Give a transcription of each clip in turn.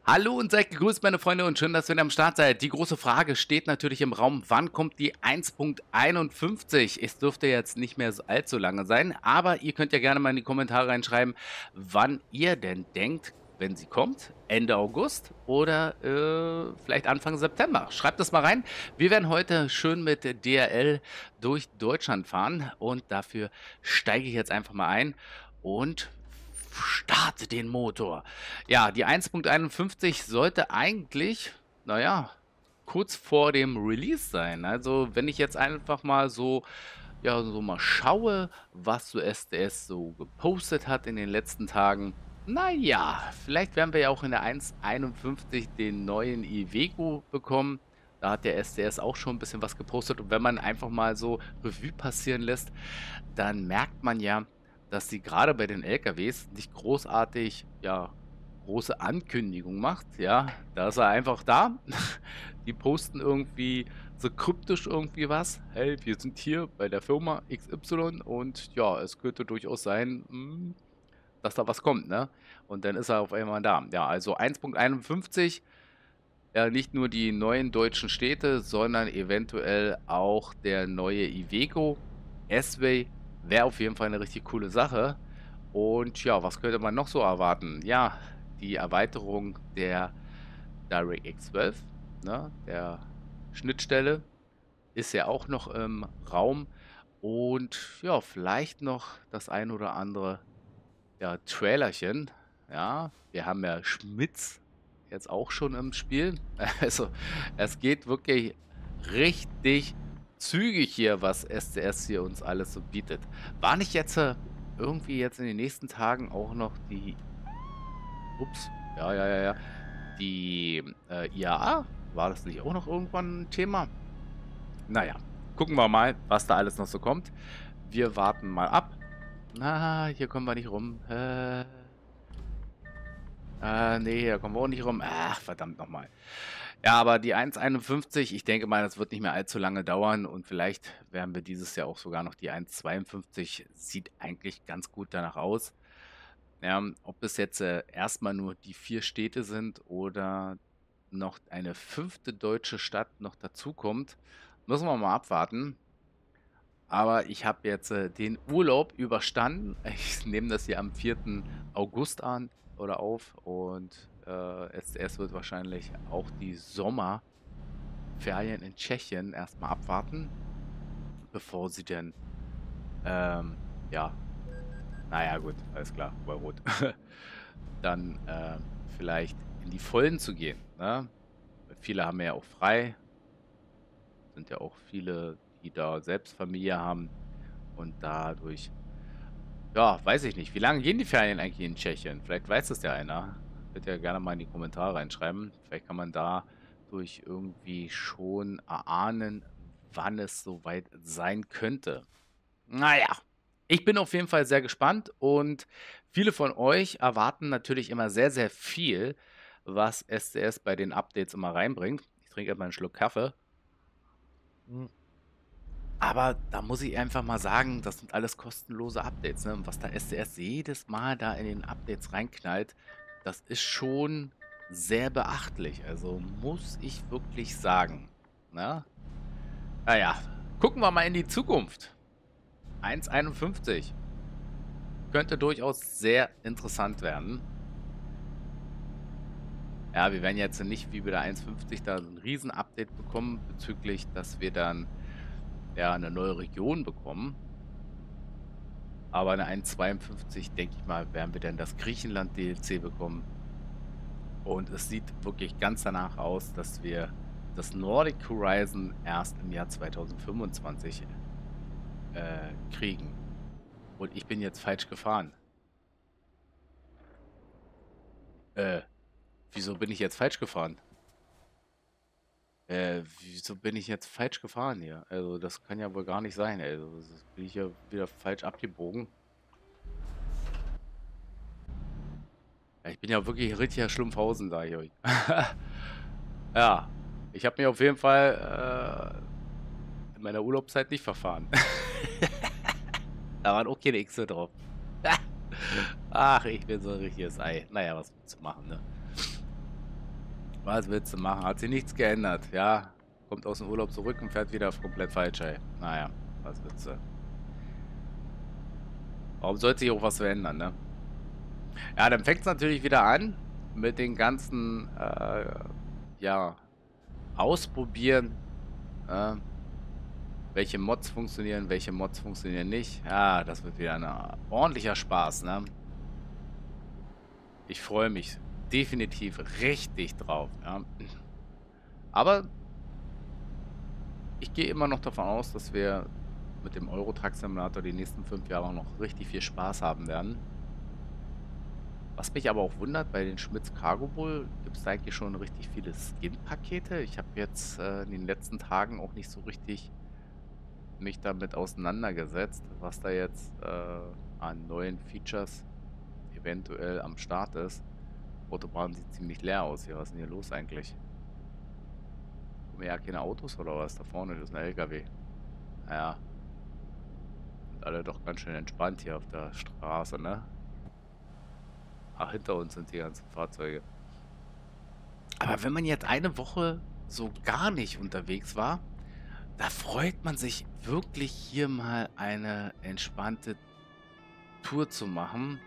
Hallo und seid gegrüßt, meine Freunde, und schön, dass ihr wieder am Start seid. Die große Frage steht natürlich im Raum: Wann kommt die 1.51? Es dürfte jetzt nicht mehr so allzu lange sein, aber ihr könnt ja gerne mal in die Kommentare reinschreiben, wann ihr denn denkt, wenn sie kommt. Ende August oder vielleicht Anfang September. Schreibt das mal rein. Wir werden heute schön mit der DRL durch Deutschland fahren und dafür steige ich jetzt einfach mal ein und starte den Motor. Ja, die 1.51 sollte eigentlich, naja, kurz vor dem Release sein. Also, wenn ich jetzt einfach mal so, ja, so mal schaue, was so SDS so gepostet hat in den letzten Tagen. Naja, vielleicht werden wir ja auch in der 1.51 den neuen Iveco bekommen. Da hat der SDS auch schon ein bisschen was gepostet. Und wenn man einfach mal so Revue passieren lässt, dann merkt man ja, dass sie gerade bei den LKWs nicht großartig, ja, große Ankündigung macht, ja. Da ist er einfach da. Die posten irgendwie so kryptisch irgendwie was. Hey, wir sind hier bei der Firma XY und ja, es könnte durchaus sein, dass da was kommt, ne? Und dann ist er auf einmal da. Ja, also 1.51, ja, nicht nur die neuen deutschen Städte, sondern eventuell auch der neue Iveco. S-Way wäre auf jeden Fall eine richtig coole Sache. Und ja, was könnte man noch so erwarten? Ja, die Erweiterung der DirectX 12, ne, der Schnittstelle, ist ja auch noch im Raum. Und ja, vielleicht noch das ein oder andere, ja, Trailerchen. Ja, wir haben ja Schmitz jetzt auch schon im Spiel. Also, es geht wirklich richtig zügig hier, was SCS hier uns alles so bietet. War nicht jetzt irgendwie jetzt in den nächsten Tagen auch noch die, ups, ja, ja, ja, ja, die IAA? War das nicht auch noch irgendwann ein Thema? Naja, gucken wir mal, was da alles noch so kommt. Wir warten mal ab. Na, hier kommen wir nicht rum. Ne, da kommen wir auch nicht rum. Ach, verdammt nochmal. Ja, aber die 1.51, ich denke mal, das wird nicht mehr allzu lange dauern und vielleicht werden wir dieses Jahr auch sogar noch die 1.52. Sieht eigentlich ganz gut danach aus. Ja, ob es jetzt erstmal nur die 4 Städte sind oder noch eine 5. deutsche Stadt noch dazukommt, müssen wir mal abwarten. Aber ich habe jetzt den Urlaub überstanden. Ich nehme das hier am 4. August an oder auf und SDS wird wahrscheinlich auch die Sommerferien in Tschechien erstmal abwarten, bevor sie denn, ja, naja, gut, alles klar, bei Rot, dann vielleicht in die Vollen zu gehen. Ne? Viele haben ja auch frei, sind ja auch viele, die da selbst Familie haben und dadurch, ja, weiß ich nicht. Wie lange gehen die Ferien eigentlich in Tschechien? Vielleicht weiß das ja einer. Könnt ihr gerne mal in die Kommentare reinschreiben. Vielleicht kann man dadurch irgendwie schon erahnen, wann es soweit sein könnte. Naja, ich bin auf jeden Fall sehr gespannt und viele von euch erwarten natürlich immer sehr, sehr viel, was SCS bei den Updates immer reinbringt. Ich trinke erstmal einen Schluck Kaffee. Aber da muss ich einfach mal sagen, das sind alles kostenlose Updates, ne? Und was da SDS jedes Mal da in den Updates reinknallt, das ist schon sehr beachtlich. Also muss ich wirklich sagen. Ne? Naja, gucken wir mal in die Zukunft. 1.51 könnte durchaus sehr interessant werden. Ja, wir werden jetzt nicht wie bei der 1.50 da so ein Riesen-Update bekommen, bezüglich, dass wir dann ja eine neue Region bekommen. Aber in der 1.52, denke ich mal, werden wir dann das Griechenland-DLC bekommen. Und es sieht wirklich ganz danach aus, dass wir das Nordic Horizon erst im Jahr 2025 kriegen. Und ich bin jetzt falsch gefahren. Äh, wieso bin ich jetzt falsch gefahren? Wieso bin ich jetzt falsch gefahren hier? Also, das kann ja wohl gar nicht sein. Also, das bin ich ja wieder falsch abgebogen. Ja, ich bin ja wirklich richtiger Schlumpfhausen, sage ich euch. Ja, ich habe mir auf jeden Fall in meiner Urlaubszeit nicht verfahren. Da waren auch keine Xe drauf. Ach, ich bin so ein richtiges Ei. Naja, was zu machen, ne? Was willst du machen? Hat sich nichts geändert, ja. Kommt aus dem Urlaub zurück und fährt wieder komplett falsch, ey. Naja, was willst du? Warum sollte sich auch was verändern, ne? Ja, dann fängt es natürlich wieder an mit den ganzen, ja, Ausprobieren, äh, welche Mods funktionieren, welche Mods funktionieren nicht. Ja, das wird wieder ein ordentlicher Spaß, ne? Ich freue mich definitiv richtig drauf, ja. Aber ich gehe immer noch davon aus, dass wir mit dem Euro Truck Simulator die nächsten 5 Jahre noch richtig viel Spaß haben werden. Was mich aber auch wundert, bei den Schmitz Cargo Bull gibt es eigentlich schon richtig viele Skin-Pakete. Ich habe jetzt in den letzten Tagen auch nicht so richtig mich damit auseinandergesetzt, was da jetzt an neuen Features eventuell am Start ist. Autobahn sieht ziemlich leer aus hier. Was ist denn hier los eigentlich? Kommen ja keine Autos oder was? Da vorne ist ein LKW. Naja, sind alle doch ganz schön entspannt hier auf der Straße, ne? Ach, hinter uns sind die ganzen Fahrzeuge. Aber wenn man jetzt eine Woche so gar nicht unterwegs war, da freut man sich wirklich hier mal eine entspannte Tour zu machen.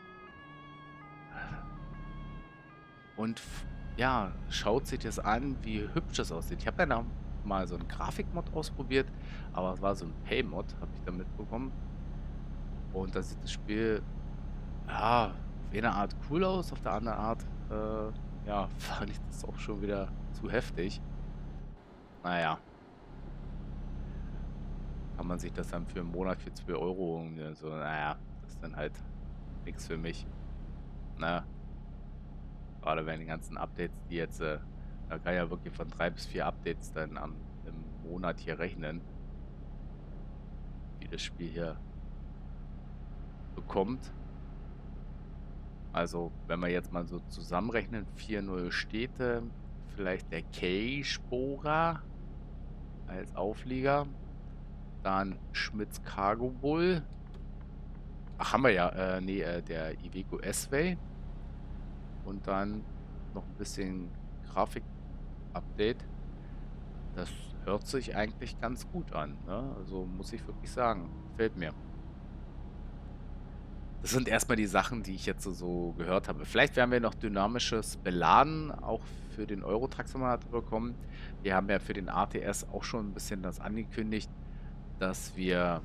Und ja, schaut sich das an, wie hübsch das aussieht. Ich habe ja noch mal so einen Grafikmod ausprobiert, aber es war so ein Pay-Mod, habe ich da mitbekommen. Und da sieht das Spiel, ja, auf eine Art cool aus, auf der anderen Art, ja, fand ich das auch schon wieder zu heftig. Naja, kann man sich das dann für einen Monat für 2 Euro irgendwie so, naja, das ist dann halt nichts für mich. Na, gerade wenn die ganzen Updates, die jetzt, da kann ja wirklich von 3 bis 4 Updates dann im Monat hier rechnen, wie das Spiel hier bekommt. Also, wenn wir jetzt mal so zusammenrechnen, 4 neue Städte, vielleicht der K-Spora als Auflieger, dann Schmitz Cargo Bull. Ach, haben wir ja, nee, der Iveco S-Way. Und dann noch ein bisschen Grafik-Update. Das hört sich eigentlich ganz gut an, ne? Also muss ich wirklich sagen, gefällt mir. Das sind erstmal die Sachen, die ich jetzt so gehört habe. Vielleicht werden wir noch dynamisches Beladen auch für den Euro Truck Simulator bekommen. Wir haben ja für den ATS auch schon ein bisschen das angekündigt, dass wir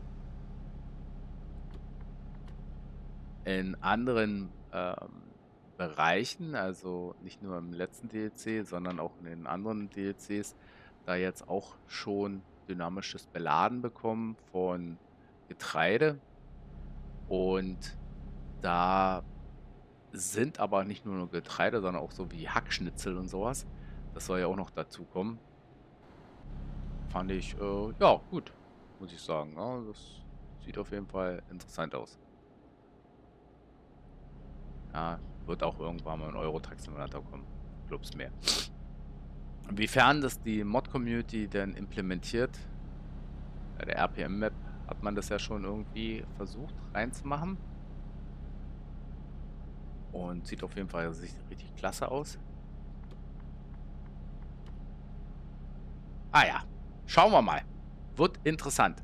in anderen Bereichen, also nicht nur im letzten DLC, sondern auch in den anderen DLCs, da jetzt auch schon dynamisches Beladen bekommen von Getreide. Und da sind aber nicht nur Getreide, sondern auch so wie Hackschnitzel und sowas. Das soll ja auch noch dazu kommen. Fand ich, ja, gut, muss ich sagen. Ja, das sieht auf jeden Fall interessant aus. Ja, wird auch irgendwann mal ein Euro Truck Simulator kommen. Glaub's mir. Inwiefern das die Mod-Community denn implementiert, bei der RPM-Map hat man das ja schon irgendwie versucht reinzumachen. Und sieht auf jeden Fall richtig klasse aus. Ah ja, schauen wir mal. Wird interessant.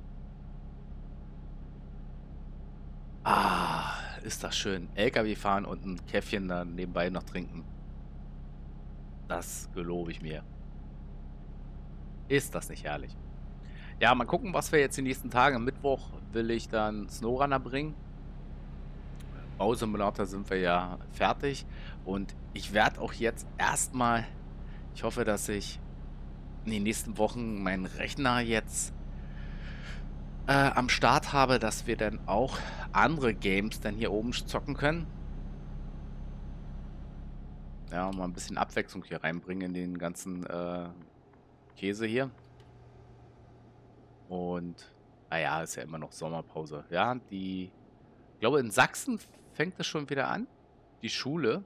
Ah, ist das schön. LKW fahren und ein Käffchen dann nebenbei noch trinken. Das gelobe ich mir. Ist das nicht herrlich? Ja, mal gucken, was wir jetzt die nächsten Tage. Am Mittwoch will ich dann Snowrunner bringen. Bausimulator sind wir ja fertig. Und ich werde auch jetzt erstmal, ich hoffe, dass ich in den nächsten Wochen meinen Rechner jetzt am Start habe, dass wir dann auch andere Games dann hier oben zocken können. Ja, mal ein bisschen Abwechslung hier reinbringen in den ganzen Käse hier. Und, naja, ist ja immer noch Sommerpause. Ja, ich glaube, in Sachsen fängt es schon wieder an. Die Schule.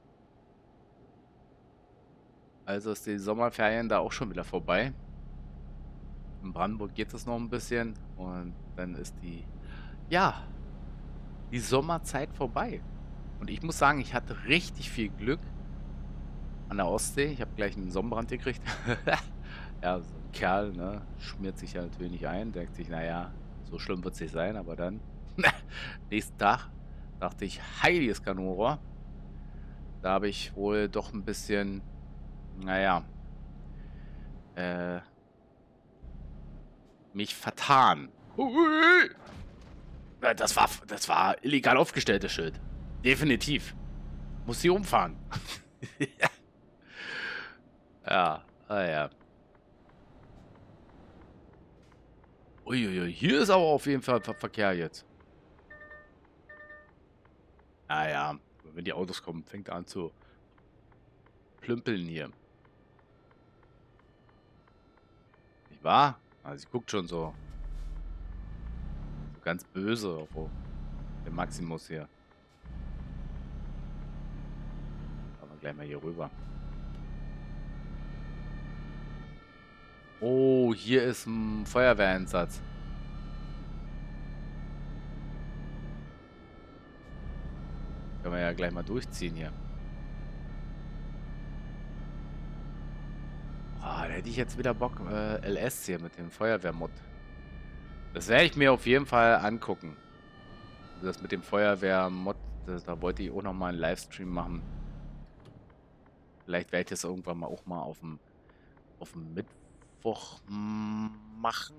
Also ist die Sommerferien da auch schon wieder vorbei. In Brandenburg geht es noch ein bisschen. Und dann ist ja, die Sommerzeit vorbei. Und ich muss sagen, ich hatte richtig viel Glück. an der Ostsee. Ich habe gleich einen Sonnenbrand gekriegt. Ja, so ein Kerl, ne, schmiert sich ja natürlich nicht ein, denkt sich, naja, so schlimm wird es nicht sein, aber dann, nächsten Tag, dachte ich, heiliges Kanonenrohr. Da habe ich wohl doch ein bisschen, naja, äh, mich vertan. Hui! Das war illegal aufgestelltes Schild. Definitiv. Muss sie umfahren. Ja, ja. Uiuiui, hier ist aber auf jeden Fall Verkehr jetzt. Naja, wenn die Autos kommen, fängt er an zu plümpeln hier. Nicht wahr? Also sie guckt schon so ganz böse auf den Maximus hier. Fahren wir gleich mal hier rüber. Oh, hier ist ein Feuerwehreinsatz. Können wir ja gleich mal durchziehen hier. Ah, da hätte ich jetzt wieder Bock, LS hier mit dem Feuerwehrmod. Das werde ich mir auf jeden Fall angucken. Das mit dem Feuerwehrmod, da wollte ich auch nochmal einen Livestream machen. Vielleicht werde ich das irgendwann mal auch mal auf dem Mittwoch machen.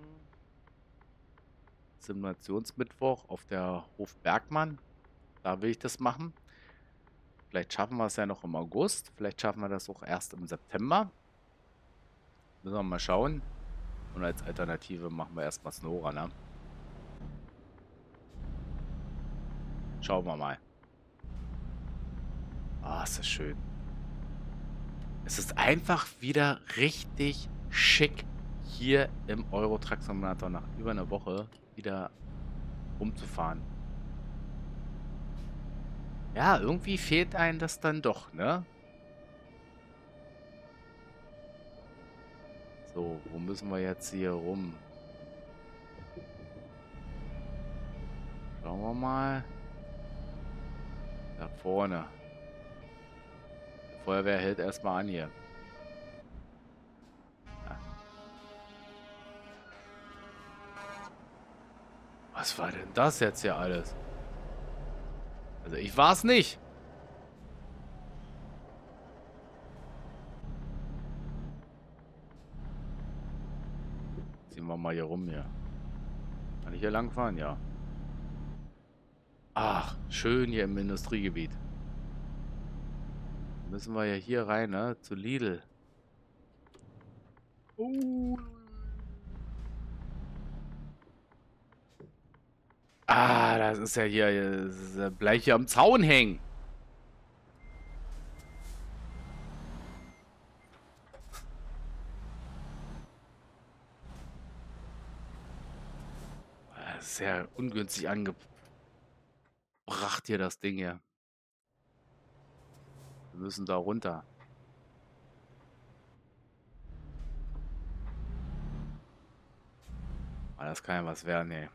Simulationsmittwoch auf der Hof Bergmann. Da will ich das machen. Vielleicht schaffen wir es ja noch im August. Vielleicht schaffen wir das auch erst im September. Müssen wir mal schauen. Und als Alternative machen wir erstmal Snora, ne? Schauen wir mal. Ah, ist das schön. Es ist einfach wieder richtig schick, hier im Euro Truck Simulator nach über einer Woche wieder rumzufahren. Ja, irgendwie fehlt einem das dann doch, ne? So, wo müssen wir jetzt hier rum? Schauen wir mal. Da vorne. Die Feuerwehr hält erstmal an hier. Ja. Was war denn das jetzt hier alles? Also ich war es nicht. Ziehen wir mal hier rum hier. Kann ich hier lang fahren? Ja. Ach, schön hier im Industriegebiet. Müssen wir ja hier rein, ne? Zu Lidl. Ah, das ist ja hier, das ist ja gleich hier am Zaun hängen. Das ist ja ungünstig angebracht hier, das Ding hier. Wir müssen da runter. Ah, das kann ja was werden, ey.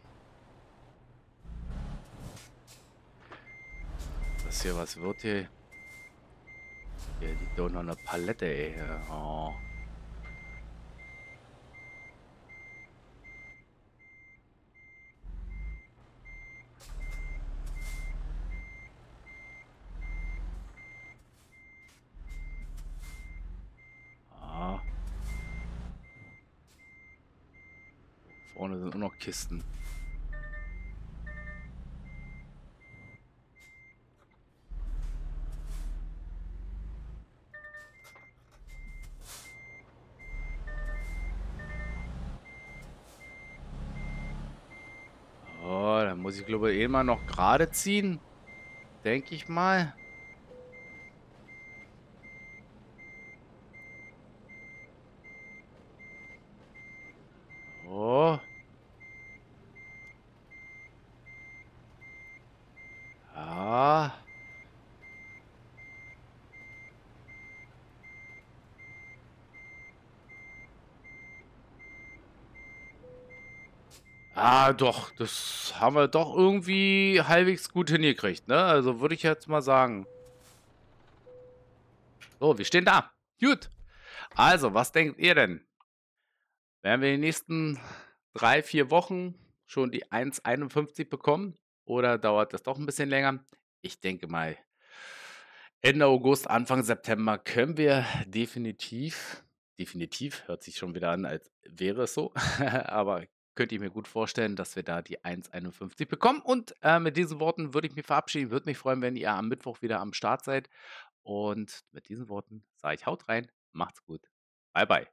Das hier, was wird hier? Hier liegt doch noch eine Palette, ey. Oh. Ah. Vorne sind auch noch Kisten. Oh, dann muss ich, glaube ich, eh mal noch gerade ziehen. Denke ich mal. Oh. Ja. Ah, doch. Das haben wir doch irgendwie halbwegs gut hingekriegt, ne? Also würde ich jetzt mal sagen. So, wir stehen da. Gut. Also, was denkt ihr denn? Werden wir in den nächsten 3, 4 Wochen schon die 1,51 bekommen oder dauert das doch ein bisschen länger? Ich denke mal, Ende August, Anfang September können wir definitiv hört sich schon wieder an, als wäre es so, aber könnte ich mir gut vorstellen, dass wir da die 1,51 bekommen. Und, mit diesen Worten würde ich mich verabschieden. Würde mich freuen, wenn ihr am Mittwoch wieder am Start seid. Und mit diesen Worten sage ich: „Haut rein, macht's gut. Bye, bye.“